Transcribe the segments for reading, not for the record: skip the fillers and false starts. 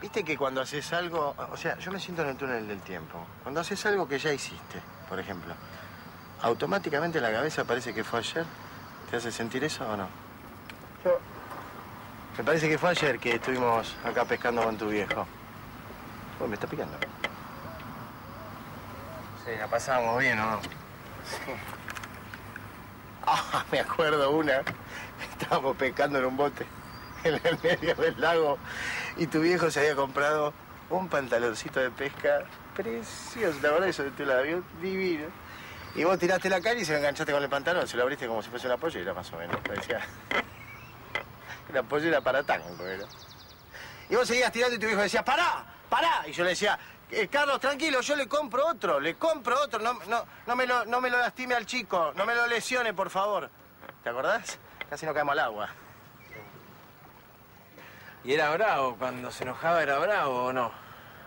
Viste que cuando haces algo... O sea, yo me siento en el túnel del tiempo. Cuando haces algo que ya hiciste, por ejemplo, automáticamente la cabeza parece que fue ayer. ¿Te hace sentir eso o no? Yo... Me parece que fue ayer que estuvimos acá pescando con tu viejo. Uy, me está picando. Sí, la pasábamos bien, ¿o no? Sí. Ah, me acuerdo una. Estábamos pescando en un bote en el medio del lago y tu viejo se había comprado un pantaloncito de pesca precioso. La verdad, eso te la vio divino. Y vos tiraste la caña y se lo enganchaste con el pantalón. Se lo abriste como si fuese una pollera, más o menos. Parecía una pollera para tango, era. Y vos seguías tirando y tu viejo decía, ¡pará! ¡Pará! Y yo le decía, Carlos, tranquilo, yo le compro otro. No me lo lastime al chico, no me lo lesione, por favor. ¿Te acordás? Casi no caemos al agua. ¿Y era bravo? Cuando se enojaba, ¿era bravo o no?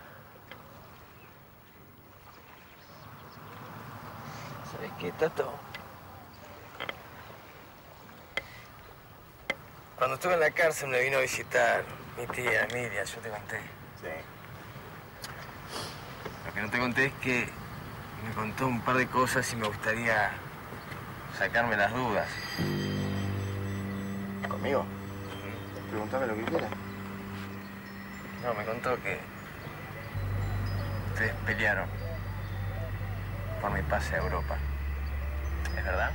¿Sabés qué, Tato? Cuando estuve en la cárcel me vino a visitar mi tía Emilia, yo te conté. Sí. Lo que no te conté es que me contó un par de cosas y me gustaría sacarme las dudas. ¿Conmigo? Preguntame lo que quieras. No, me contó que ustedes pelearon por mi pase a Europa. ¿Es verdad?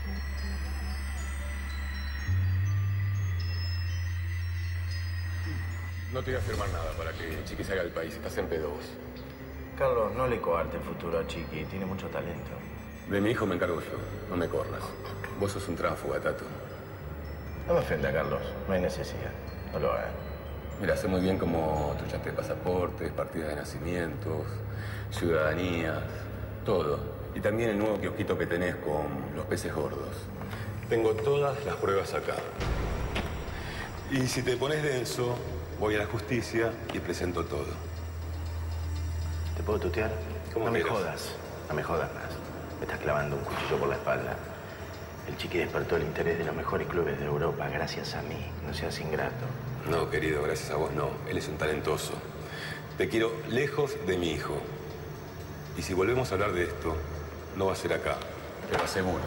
No te voy a firmar nada para que Chiqui salga del país. Estás en P2. Carlos, no le coarte el futuro a Chiqui. Tiene mucho talento. De mi hijo me encargo yo. No me corras. Vos sos un tránsfuga, Tato. No me ofenda, Carlos. No hay necesidad. No lo hagas. Mira, sé muy bien cómo truchaste pasaportes, partidas de nacimientos, ciudadanías, todo. Y también el nuevo kiosquito que tenés con los peces gordos. Tengo todas las pruebas acá. Y si te pones denso, voy a la justicia y presento todo. ¿Te puedo tutear? ¿Cómo no me quieras? jodas. No me jodas más. Me estás clavando un cuchillo por la espalda. El Chiqui despertó el interés de los mejores clubes de Europa gracias a mí. No seas ingrato. No, querido, gracias a vos no. Él es un talentoso. Te quiero lejos de mi hijo. Y si volvemos a hablar de esto, no va a ser acá. Te lo aseguro.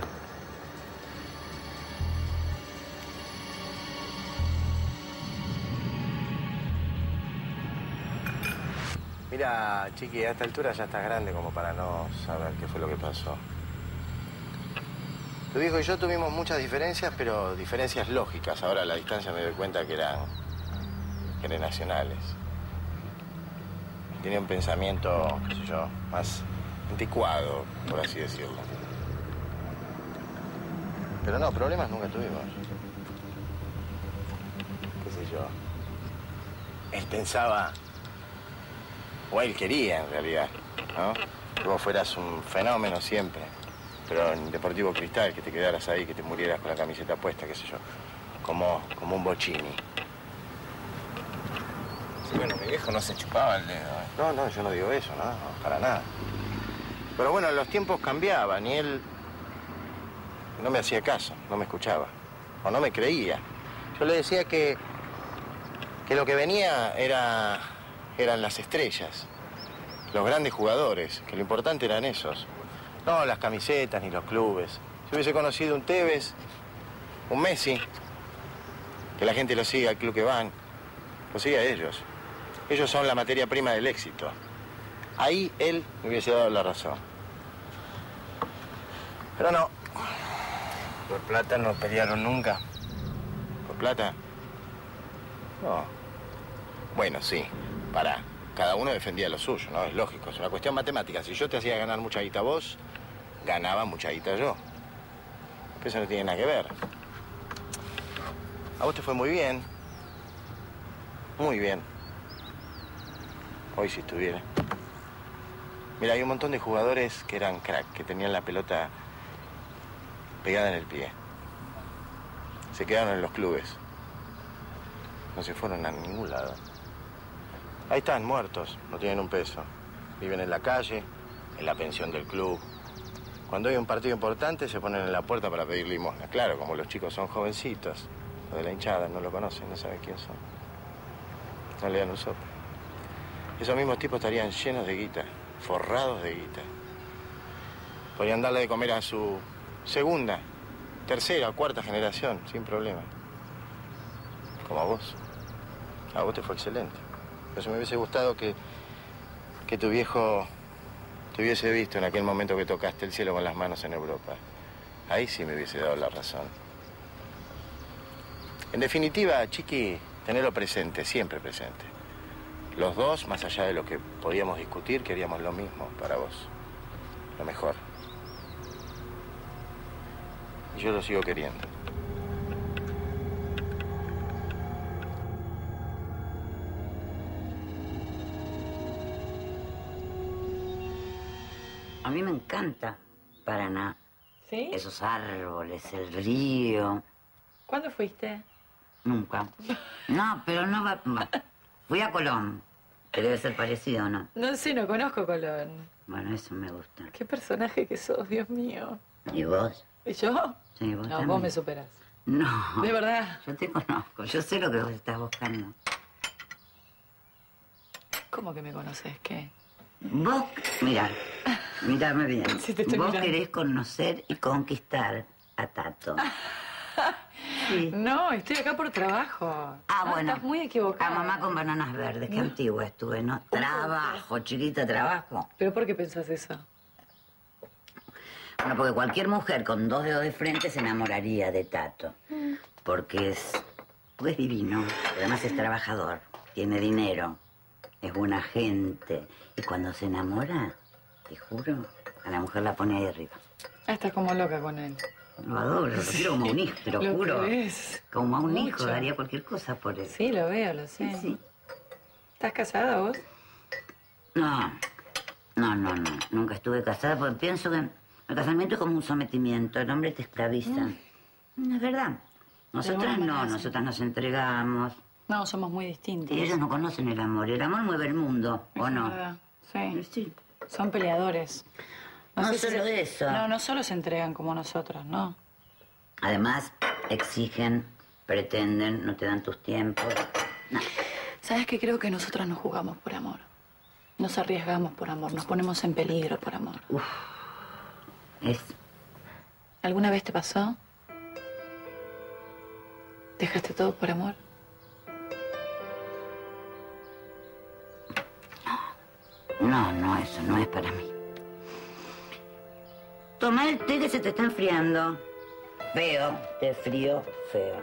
Mira, Chiqui, a esta altura ya estás grande como para no saber qué fue lo que pasó. Tu viejo y yo tuvimos muchas diferencias, pero diferencias lógicas. Ahora a la distancia me doy cuenta que eran generacionales. Tenía un pensamiento, qué sé yo, más anticuado, por así decirlo. Pero no, problemas nunca tuvimos. Qué sé yo. Él pensaba, o él quería en realidad, ¿no? Que vos fueras un fenómeno siempre. Pero en Deportivo Cristal, que te quedaras ahí, que te murieras con la camiseta puesta, qué sé yo. Como un Bocini. Sí, bueno, mi viejo no se chupaba el dedo. No, yo no digo eso, no, para nada. Pero bueno, los tiempos cambiaban y él no me hacía caso, no me escuchaba. O no me creía. Yo le decía que lo que venía eran las estrellas, los grandes jugadores, que lo importante eran esos. No las camisetas ni los clubes. Si hubiese conocido un Tevez, un Messi, que la gente lo siga al club que van, lo siga a ellos. Ellos son la materia prima del éxito. Ahí él me hubiese dado la razón. Pero no. ¿Por plata no pelearon nunca? ¿Por plata? No. Bueno, sí. Pará. Cada uno defendía lo suyo, ¿no? Es lógico, es una cuestión matemática. Si yo te hacía ganar mucha guita vos, ganaba mucha guita yo. Pero eso no tiene nada que ver. A vos te fue muy bien. Muy bien. Hoy si estuviera. Mira, hay un montón de jugadores que eran crack, que tenían la pelota pegada en el pie. Se quedaron en los clubes. No se fueron a ningún lado. Ahí están, muertos, no tienen un peso. Viven en la calle, en la pensión del club. Cuando hay un partido importante se ponen en la puerta para pedir limosna. Claro, como los chicos son jovencitos, los de la hinchada no lo conocen, no saben quién son. No le dan un sope. esos mismos tipos estarían llenos de guita, forrados de guita. Podrían darle de comer a su segunda, tercera o cuarta generación, sin problema. Como a vos. A vos te fue excelente. Por eso me hubiese gustado que tu viejo te hubiese visto en aquel momento que tocaste el cielo con las manos en Europa. Ahí sí me hubiese dado la razón. En definitiva, Chiqui, tenerlo presente, siempre presente. Los dos, más allá de lo que podíamos discutir, queríamos lo mismo para vos. Lo mejor. Y yo lo sigo queriendo. A mí me encanta Paraná. ¿Sí? Esos árboles, el río. ¿Cuándo fuiste? Nunca. No, pero no va... Fui a Colón, que debe ser parecido, ¿no? No sé, no conozco Colón. Bueno, eso me gusta. Qué personaje que sos, Dios mío. ¿Y vos? ¿Y yo? Sí, vos No, también. vos me superás. No. ¿De verdad? Yo te conozco, yo sé lo que vos estás buscando. ¿Cómo que me conoces? ¿Qué? Vos, mírame bien. Sí, te estoy Vos mirando. querés conocer y conquistar a Tato. Sí. No, estoy acá por trabajo. Ah, bueno. Estás muy equivocada. A mamá con bananas verdes, qué antigua estuve, ¿no? Trabajo, chiquita, trabajo. ¿Pero por qué pensás eso? Bueno, porque cualquier mujer con 2 dedos de frente se enamoraría de Tato. Porque es divino, además es trabajador, tiene dinero, es buena gente. Y cuando se enamora, te juro, a la mujer la pone ahí arriba. Ah, estás como loca con él. Lo adoro, lo quiero como un hijo, te lo juro. crees? Como a un hijo, Mucho. daría cualquier cosa por él. Sí, lo veo, lo sé. Sí. ¿Estás casada vos? No, nunca estuve casada porque pienso que el casamiento es como un sometimiento, el hombre te esclaviza. Es verdad. Nosotras alguna no, manera, sí. nosotras nos entregamos. No, somos muy distintos. Y ellos no conocen el amor mueve el mundo, ¿o Es no? verdad, Sí. Sí. Son peleadores. No sé si solo eso. No solo se entregan como nosotros, no. Además, exigen, pretenden, no te dan tus tiempos. No. ¿Sabes qué? Creo que nosotras nos jugamos por amor. Nos arriesgamos por amor, nos ponemos en peligro por amor. Es... ¿Alguna vez te pasó? ¿Dejaste todo por amor? No, eso no es para mí. Toma el té que se te está enfriando. Feo, té frío, feo.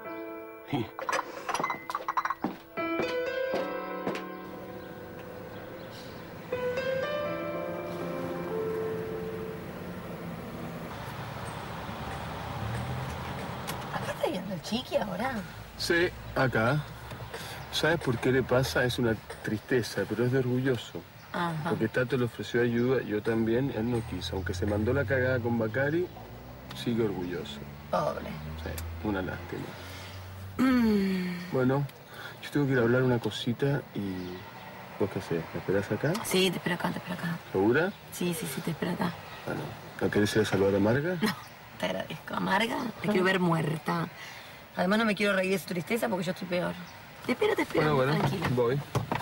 ¿Acá está viendo el Chiqui ahora? Sí, acá. ¿Sabes por qué le pasa? Es una tristeza, pero es de orgulloso. Ajá. Porque Tato le ofreció ayuda, yo también, él no quiso. Aunque se mandó la cagada con Bacari, sigue orgulloso. Pobre. Sí, una lástima. Bueno, yo tengo que ir a hablar una cosita y... ¿Vos qué haces? ¿Me esperás acá? Sí, te espero acá, te espero acá. ¿Segura? Sí, te espero acá. Bueno, ¿no querés ir a saludar a Marga? No, te agradezco. Amarga, te quiero ver muerta. Además no me quiero reír de su tristeza porque yo estoy peor. Te espero, Bueno, tranquila. voy.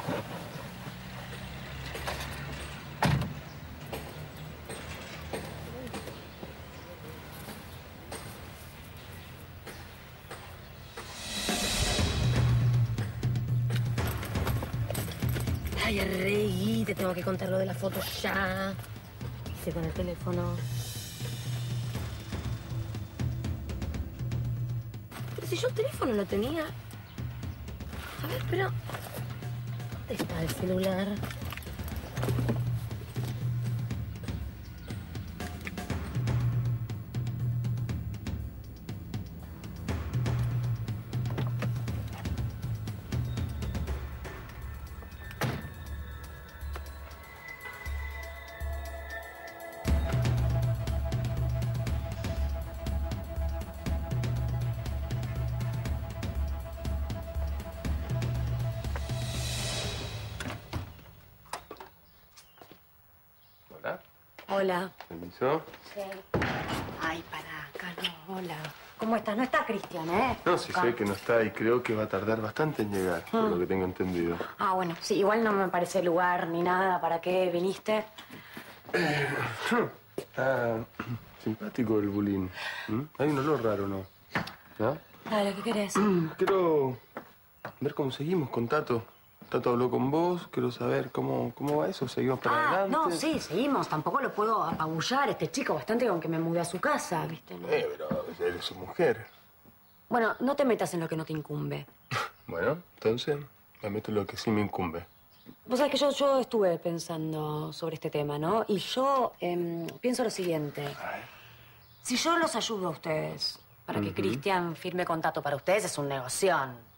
Ay, Arregui, te tengo que contar lo de la foto ya. Hice con el teléfono. Pero si yo el teléfono lo tenía. A ver, pero... ¿Dónde está el celular? Hola. Hola. ¿Permiso? Ay, para acá, no, hola. ¿Cómo ¿cómo estás? No está Cristian, ¿eh? No, sí sé que no está y creo que va a tardar bastante en llegar, por lo que tengo entendido. Ah, bueno, sí, igual no me parece lugar ni nada. ¿Para qué viniste? Está simpático el bulín. Hay un olor raro, ¿no? ¿No? Dale, ¿qué querés? Quiero ver cómo seguimos con Tato. Tato habló con vos, quiero saber cómo va eso, seguimos para adelante. No, sí, seguimos. Tampoco lo puedo apabullar, este chico, bastante con que me mudé a su casa, ¿viste? ¿No? Pero eres su mujer. Bueno, no te metas en lo que no te incumbe. Bueno, entonces me meto en lo que sí me incumbe. Vos sabés que yo estuve pensando sobre este tema, ¿no? Y yo pienso lo siguiente. Si yo los ayudo a ustedes para que Cristian firme contrato para ustedes, es un negoción.